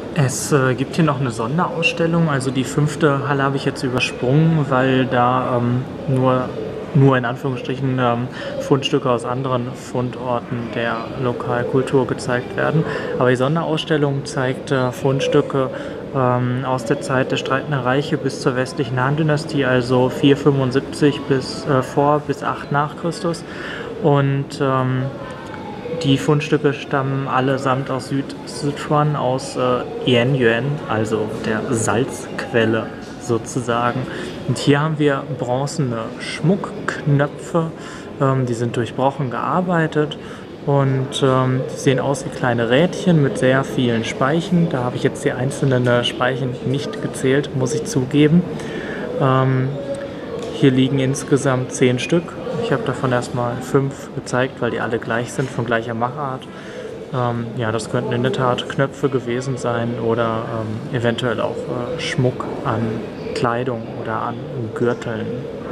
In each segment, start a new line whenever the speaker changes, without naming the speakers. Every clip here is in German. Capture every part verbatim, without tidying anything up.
Es äh, gibt hier noch eine Sonderausstellung, also die fünfte Halle habe ich jetzt übersprungen, weil da ähm, nur, nur in Anführungsstrichen ähm, Fundstücke aus anderen Fundorten der Lokalkultur gezeigt werden. Aber die Sonderausstellung zeigt äh, Fundstücke ähm, aus der Zeit der Streitenden Reiche bis zur westlichen Han-Dynastie, also vierhundertfünfundsiebzig bis, äh, vor bis acht nach Christus. Und ähm, die Fundstücke stammen allesamt aus Südsichuan, aus äh, Yanyuan, also der Salzquelle sozusagen. Und hier haben wir bronzene Schmuckknöpfe, ähm, die sind durchbrochen gearbeitet und ähm, die sehen aus wie kleine Rädchen mit sehr vielen Speichen. Da habe ich jetzt die einzelnen äh, Speichen nicht gezählt, muss ich zugeben. Ähm, hier liegen insgesamt zehn Stück. Ich habe davon erstmal fünf gezeigt, weil die alle gleich sind, von gleicher Machart. Ähm, ja, das könnten in der Tat Knöpfe gewesen sein oder ähm, eventuell auch äh, Schmuck an Kleidung oder an Gürteln.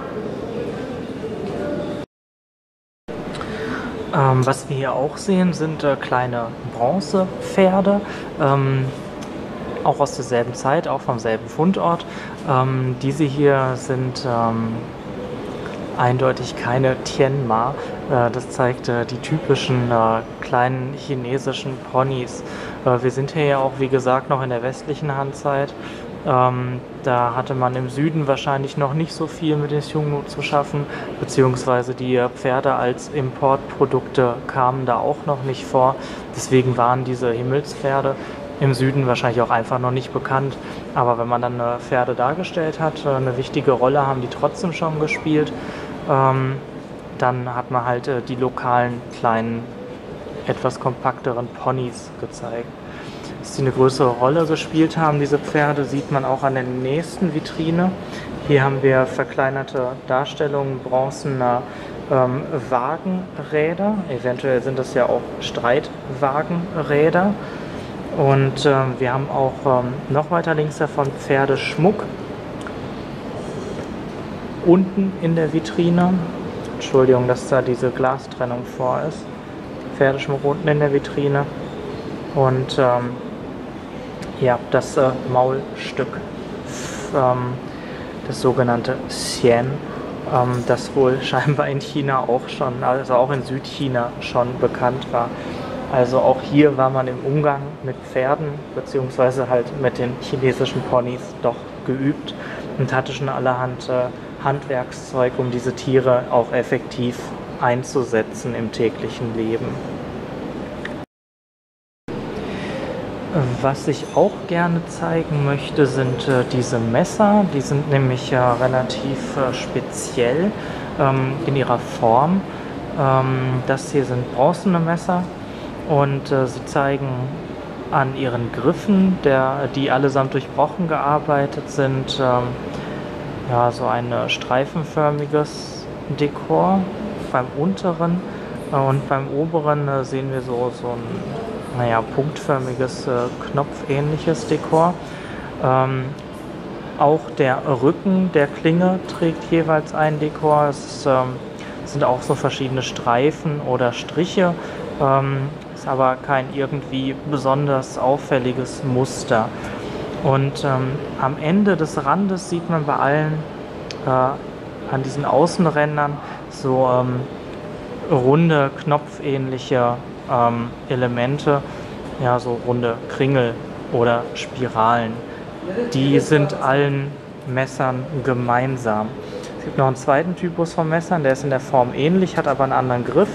Ähm, was wir hier auch sehen, sind äh, kleine Bronzepferde, ähm, auch aus derselben Zeit, auch vom selben Fundort. Ähm, diese hier sind ähm, eindeutig keine Tianma. Äh, das zeigt äh, die typischen äh, kleinen chinesischen Ponys. Äh, wir sind hier ja auch, wie gesagt, noch in der westlichen Han-Zeit. Ähm, da hatte man im Süden wahrscheinlich noch nicht so viel mit den Xiongnu zu schaffen, beziehungsweise die äh, Pferde als Importprodukte kamen da auch noch nicht vor. Deswegen waren diese Himmelspferde im Süden wahrscheinlich auch einfach noch nicht bekannt. Aber wenn man dann äh, Pferde dargestellt hat, äh, eine wichtige Rolle haben die trotzdem schon gespielt. Ähm, dann hat man halt äh, die lokalen, kleinen, etwas kompakteren Ponys gezeigt. Dass sie eine größere Rolle gespielt haben, diese Pferde, sieht man auch an der nächsten Vitrine. Hier haben wir verkleinerte Darstellungen bronzener ähm, Wagenräder. Eventuell sind das ja auch Streitwagenräder. Und ähm, wir haben auch ähm, noch weiter links davon Pferdeschmuck unten in der Vitrine. Entschuldigung, dass da diese Glastrennung vor ist. Pferdeschmuck unten in der Vitrine. Und ähm, ja, das äh, Maulstück, ähm, das sogenannte Xian, ähm, das wohl scheinbar in China auch schon, also auch in Südchina schon bekannt war. Also auch hier war man im Umgang mit Pferden beziehungsweise halt mit den chinesischen Ponys doch geübt und hatte schon allerhand äh, Handwerkszeug, um diese Tiere auch effektiv einzusetzen im täglichen Leben. Was ich auch gerne zeigen möchte, sind äh, diese Messer. Die sind nämlich äh, relativ äh, speziell ähm, in ihrer Form. Ähm, das hier sind bronzene Messer. Und äh, sie zeigen an ihren Griffen, der, die allesamt durchbrochen gearbeitet sind, ähm, ja, so ein äh, streifenförmiges Dekor beim unteren äh, und beim oberen äh, sehen wir so, so ein naja, punktförmiges, äh, knopfähnliches Dekor. Ähm, auch der Rücken der Klinge trägt jeweils ein Dekor. Es ähm, sind auch so verschiedene Streifen oder Striche. Ähm, ist aber kein irgendwie besonders auffälliges Muster. Und ähm, am Ende des Randes sieht man bei allen äh, an diesen Außenrändern so ähm, runde, knopfähnliche ähm, Elemente, ja, so runde Kringel oder Spiralen. Die sind allen Messern gemeinsam. Es gibt noch einen zweiten Typus von Messern, der ist in der Form ähnlich, hat aber einen anderen Griff.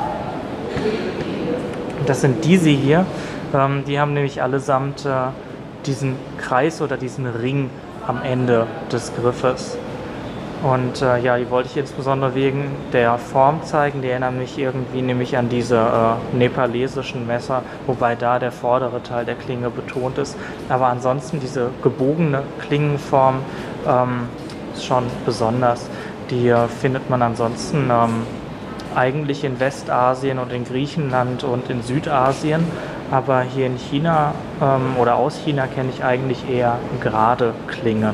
Das sind diese hier, ähm, die haben nämlich allesamt äh, diesen Kreis oder diesen Ring am Ende des Griffes. Und äh, ja, die wollte ich insbesondere wegen der Form zeigen, die erinnern mich irgendwie nämlich an diese äh, nepalesischen Messer, wobei da der vordere Teil der Klinge betont ist. Aber ansonsten diese gebogene Klingenform ähm, ist schon besonders. Die äh, findet man ansonsten ähm, eigentlich in Westasien und in Griechenland und in Südasien, aber hier in China ähm, oder aus China kenne ich eigentlich eher gerade Klingen.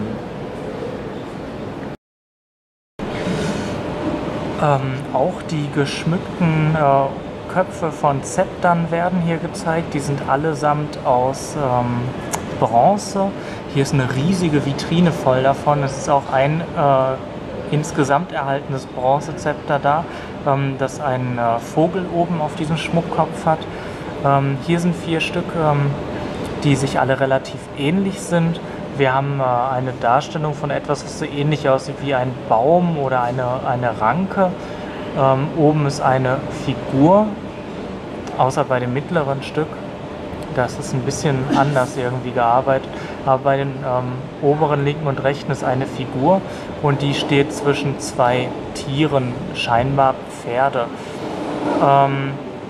Ähm, auch die geschmückten äh, Köpfe von Zeptern werden hier gezeigt. Die sind allesamt aus ähm, Bronze. Hier ist eine riesige Vitrine voll davon. Es ist auch ein äh, insgesamt erhaltenes Bronzezepter da, ähm, das einen äh, Vogel oben auf diesem Schmuckkopf hat. Ähm, hier sind vier Stück, ähm, die sich alle relativ ähnlich sind. Wir haben äh, eine Darstellung von etwas, was so ähnlich aussieht wie ein Baum oder eine, eine Ranke. Ähm, oben ist eine Figur, außer bei dem mittleren Stück. Das ist ein bisschen anders irgendwie gearbeitet. Aber bei den ähm, oberen linken und rechten ist eine Figur und die steht zwischen zwei Tieren, scheinbar Pferde. Ähm,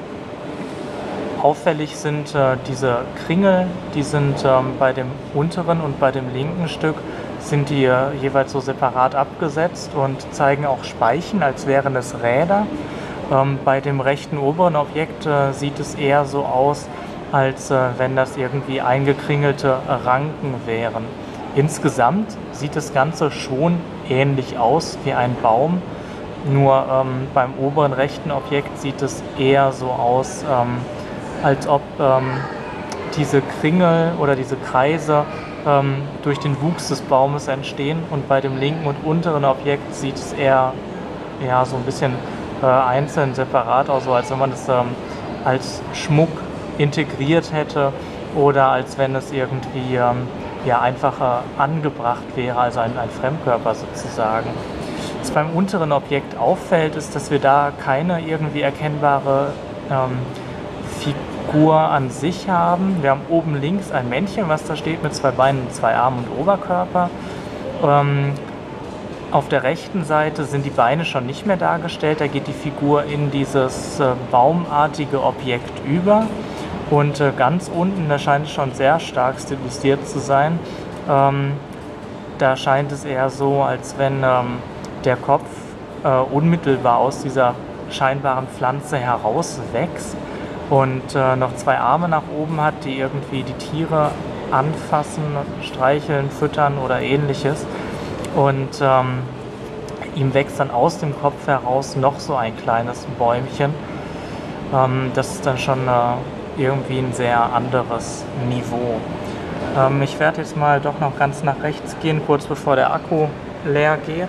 auffällig sind äh, diese Kringel, die sind ähm, bei dem unteren und bei dem linken Stück sind die äh, jeweils so separat abgesetzt und zeigen auch Speichen, als wären es Räder. Ähm, bei dem rechten oberen Objekt äh, sieht es eher so aus, als äh, wenn das irgendwie eingekringelte Ranken wären. Insgesamt sieht das Ganze schon ähnlich aus wie ein Baum, nur ähm, beim oberen rechten Objekt sieht es eher so aus, ähm, als ob ähm, diese Kringel oder diese Kreise ähm, durch den Wuchs des Baumes entstehen, und bei dem linken und unteren Objekt sieht es eher ja, so ein bisschen äh, einzeln, separat aus, so als wenn man es ähm, als Schmuck integriert hätte oder als wenn es irgendwie ähm, ja, einfacher angebracht wäre, also ein, ein Fremdkörper sozusagen. Was beim unteren Objekt auffällt, ist, dass wir da keine irgendwie erkennbare ähm, Figur an sich haben. Wir haben oben links ein Männchen, was da steht mit zwei Beinen, zwei Armen und Oberkörper. Ähm, auf der rechten Seite sind die Beine schon nicht mehr dargestellt, da geht die Figur in dieses äh, baumartige Objekt über. Und äh, ganz unten, da scheint es schon sehr stark stilisiert zu sein. Ähm, da scheint es eher so, als wenn ähm, der Kopf äh, unmittelbar aus dieser scheinbaren Pflanze herauswächst und äh, noch zwei Arme nach oben hat, die irgendwie die Tiere anfassen, streicheln, füttern oder ähnliches. Und ähm, ihm wächst dann aus dem Kopf heraus noch so ein kleines Bäumchen. Ähm, das ist dann schon äh, irgendwie ein sehr anderes Niveau. Ähm, ich werde jetzt mal doch noch ganz nach rechts gehen, kurz bevor der Akku leer geht.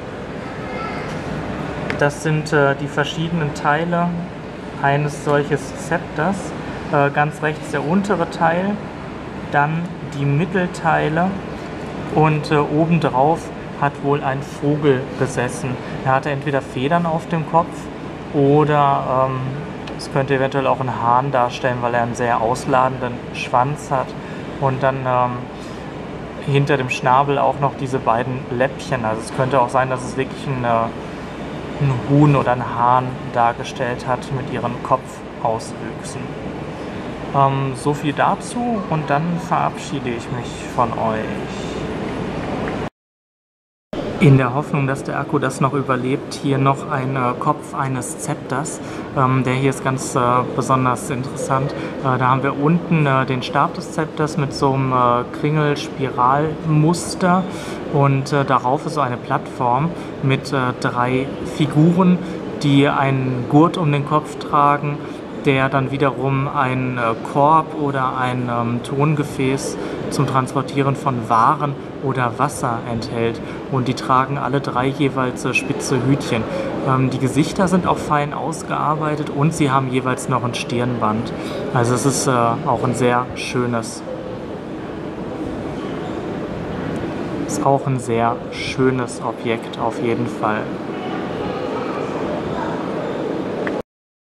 Das sind äh, die verschiedenen Teile eines solches Zepters. Äh, ganz rechts der untere Teil, dann die Mittelteile und äh, obendrauf hat wohl ein Vogel gesessen. Er hatte entweder Federn auf dem Kopf oder ähm, es könnte eventuell auch einen Hahn darstellen, weil er einen sehr ausladenden Schwanz hat. Und dann ähm, hinter dem Schnabel auch noch diese beiden Läppchen. Also es könnte auch sein, dass es wirklich ein, äh, ein Huhn oder ein Hahn dargestellt hat mit ihren Kopfauswüchsen. Ähm, so viel dazu und dann verabschiede ich mich von euch. In der Hoffnung, dass der Akku das noch überlebt, hier noch ein äh, Kopf eines Zepters. Ähm, der hier ist ganz äh, besonders interessant. Äh, da haben wir unten äh, den Stab des Zepters mit so einem äh, Kringel-Spiralmuster und äh, darauf ist so eine Plattform mit äh, drei Figuren, die einen Gurt um den Kopf tragen, der dann wiederum einen äh, Korb oder ein ähm, Tongefäß zum Transportieren von Waren oder Wasser enthält. Und die tragen alle drei jeweils äh, spitze Hütchen. Ähm, die Gesichter sind auch fein ausgearbeitet und sie haben jeweils noch ein Stirnband. Also es ist äh, auch ein sehr schönes, ist auch ein sehr schönes Objekt auf jeden Fall.